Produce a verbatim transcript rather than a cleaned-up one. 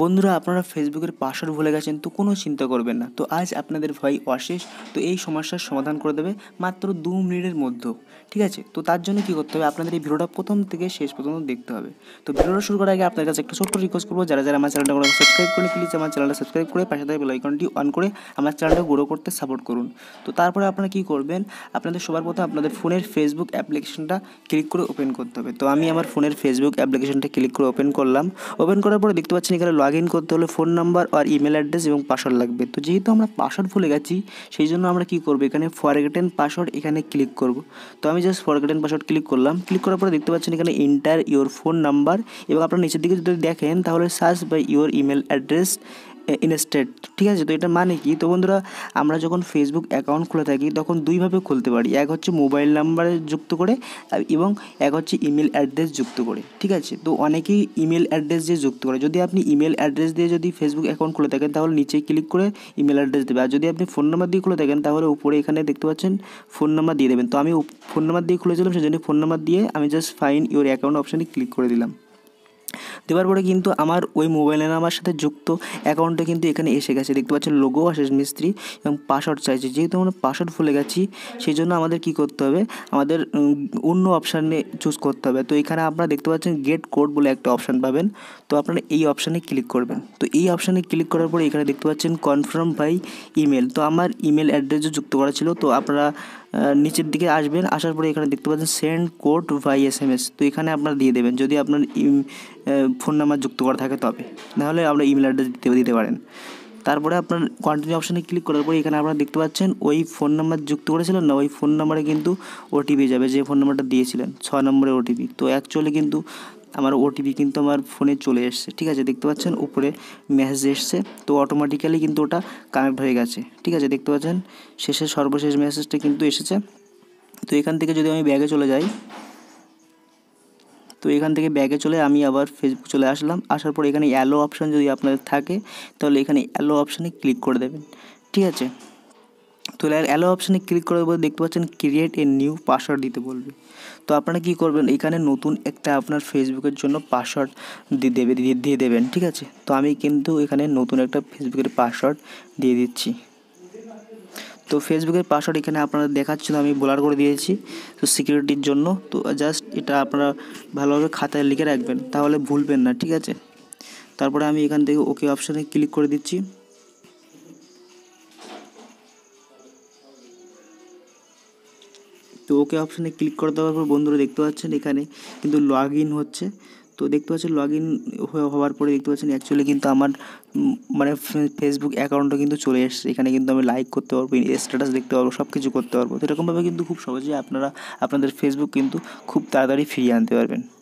বন্ধুরা আপনারা ফেসবুকের পাসওয়ার্ড ভুলে গেছেন তো কোনো চিন্তা করবেন না। তো আজ আপনাদের ভাই অশেষ তো এই সমস্যার সমাধান করে দেবে মাত্র দু মিনিটের মধ্যে, ঠিক আছে। তো তার জন্য কী করতে হবে, আপনাদের এই ভিডিওটা প্রথম থেকে শেষ পর্যন্ত দেখতে হবে। তো ভিডিওটা শুরু করার আগে আপনার কাছে একটা ছোট্ট রিকোয়েস্ট করবো, যারা যারা আমার চ্যানেলটা সাবস্ক্রাইব করে প্লিজ আমার চ্যানেলটা সাবস্ক্রাইব করে পাশে থাকা বেল আইকনটি অন করে আমার চ্যানেলটা গ্রো করতে সাপোর্ট করুন। তো তারপরে আপনারা কী করবেন, আপনাদের সবার প্রথমে আপনাদের ফোনের ফেসবুক অ্যাপ্লিকেশনটা ক্লিক করে ওপেন করতে হবে। তো আমি আমার ফোনের ফেসবুক অ্যাপ্লিকেশনটা ক্লিক করে ওপেন করলাম। ওপেন করার পরে দেখতে পাচ্ছেন এখানে লগ ইন করতে হলে ফোন নাম্বার আর ইমেল অ্যাড্রেস এবং পাসওয়ার্ড লাগবে। তো যেহেতু আমরা পাসওয়ার্ড ভুলে গেছি সেই জন্য আমরা কী করবো, এখানে ফরগেটেন পাসওয়ার্ড এখানে ক্লিক করব। তো আমি জাস্ট ফরগেটেন পাসওয়ার্ড ক্লিক করলাম। ক্লিক করার পরে দেখতে পাচ্ছেন এখানে এন্টার ইওর ফোন নাম্বার এবং আপনার নিচের দিকে যদি দেখেন তাহলে search by your email address instead, ঠিক আছে। তো এটা মানে কি, তো বন্ধুরা আমরা যখন ফেসবুক অ্যাকাউন্ট খুলে থাকি তখন দুইভাবে খুলতে পারি, এক হচ্ছে মোবাইল নাম্বারে যুক্ত করে এবং এক হচ্ছে ইমেল অ্যাড্রেস যুক্ত করে, ঠিক আছে। তো অনেকেই ইমেল অ্যাড্রেস দিয়ে যুক্ত করে। যদি আপনি ইমেল অ্যাড্রেস দিয়ে যদি ফেসবুক অ্যাকাউন্ট খুলে থাকেন তাহলে নিচে ক্লিক করে ইমেল অ্যাড্রেস দেবে, আর যদি আপনি ফোন নাম্বার দিয়ে খুলে থাকেন তাহলে উপরে এখানে দেখতে পাচ্ছেন ফোন নাম্বার দিয়ে দেবেন। তো আমি ফোন নাম্বার দিয়ে খুলেছিলাম, সেই জন্য ফোন নাম্বার দিয়ে আমি জাস্ট ফাইন্ড ইওর অ্যাকাউন্ট অপশানে ক্লিক করে দিলাম। দেওয়ার পরে কিন্তু আমার ওই মোবাইল নাম্বার সাথে যুক্ত অ্যাকাউন্টটা কিন্তু এখানে এসে গেছে, দেখতে পাচ্ছেন লোগো আশেষ মিস্ত্রি এবং পাসওয়ার্ড চাইছে। যেহেতু আমরা পাসওয়ার্ড ভুলে গেছি সেই জন্য আমাদের কী করতে হবে, আমাদের অন্য অপশানে চুজ করতে হবে। তো এখানে আপনারা দেখতে পাচ্ছেন গেট কোড বলে একটা অপশান পাবেন, তো আপনারা এই অপশানে ক্লিক করবেন। তো এই অপশানে ক্লিক করার পরে এখানে দেখতে পাচ্ছেন কনফার্ম বাই ইমেল। তো আমার ইমেল অ্যাড্রেসও যুক্ত করা ছিল। তো আপনারা নিচের দিকে আসবেন, আসার পরে এখানে দেখতে পাচ্ছেন send code by S M S. তো এখানে আপনারা দিয়ে দেবেন যদি আপনার ফোন নাম্বার যুক্ত করা থাকে তবে, নাহলে আপনার ইমেল অ্যাড্রেস দিতে দিতে পারেন। তারপরে আপনার কন্টিনিউ অপশানে ক্লিক করার পরে এখানে আপনারা দেখতে পাচ্ছেন ওই ফোন নাম্বার যুক্ত করেছিলেন না, ওই ফোন নাম্বারে কিন্তু ওটিপি যাবে, যে ফোন নাম্বারটা দিয়েছিলেন ছয় নম্বরের ওটিপি। তো অ্যাকচুয়ালি কিন্তু আমার ওটিপি কিন্তু আমার ফোনে চলে এসছে, ঠিক আছে। দেখতে পাচ্ছেন উপরে মেসেজ এসছে, তো অটোমেটিক্যালি কিন্তু ওটা কানেক্ট হয়ে গেছে, ঠিক আছে। দেখতে পাচ্ছেন শেষের সর্বশেষ মেসেজটা কিন্তু এসেছে। তো এখান থেকে যদি আমি ব্যাগে চলে যাই, তো এখান থেকে ব্যাগে চলে আমি আবার ফেসবুক চলে আসলাম। আসার পর এখানে অ্যালো অপশান যদি আপনাদের থাকে তাহলে এখানে অ্যালো অপশানে ক্লিক করে দেবেন, ঠিক আছে। তো অ্যালো অপশানে ক্লিক করার পর দেখতে পাচ্ছেন ক্রিয়েট এ নিউ পাসওয়ার্ড দিতে বলবে। তো আপনারা কী করবেন, এখানে নতুন একটা আপনার ফেসবুকের জন্য পাসওয়ার্ড দিয়ে দেবে দিয়ে দেবেন ঠিক আছে। তো আমি কিন্তু এখানে নতুন একটা ফেসবুকের পাসওয়ার্ড দিয়ে দিচ্ছি। তো ফেসবুকের পাসওয়ার্ড এখানে আপনারা দেখাচ্ছিল, আমি ব্লার করে দিয়েছি তো সিকিউরিটির জন্য। তো জাস্ট এটা আপনারা ভালোভাবে খাতায় লিখে রাখবেন, তাহলে ভুলবেন না, ঠিক আছে। তারপরে আমি এখান থেকে ওকে অপশানে ক্লিক করে দিচ্ছি। তো ওকে অপশানে ক্লিক করে দেওয়ার পর বন্ধুরা দেখতে পাচ্ছেন এখানে কিন্তু লগ ইন হচ্ছে। তো দেখতে পাচ্ছেন লগ ইন হওয়ার পরে দেখতে পাচ্ছেন অ্যাকচুয়ালি কিন্তু আমার মানে ফেসবুক অ্যাকাউন্টটা কিন্তু চলে এসেছে। এখানে কিন্তু আমি লাইক করতে পারবো, স্ট্যাটাস দেখতে পারবো, সব কিছু করতে পারবো। তো এরকমভাবে কিন্তু খুব সহজে আপনারা আপনাদের ফেসবুক কিন্তু খুব তাড়াতাড়ি ফিরিয়ে আনতে পারবেন।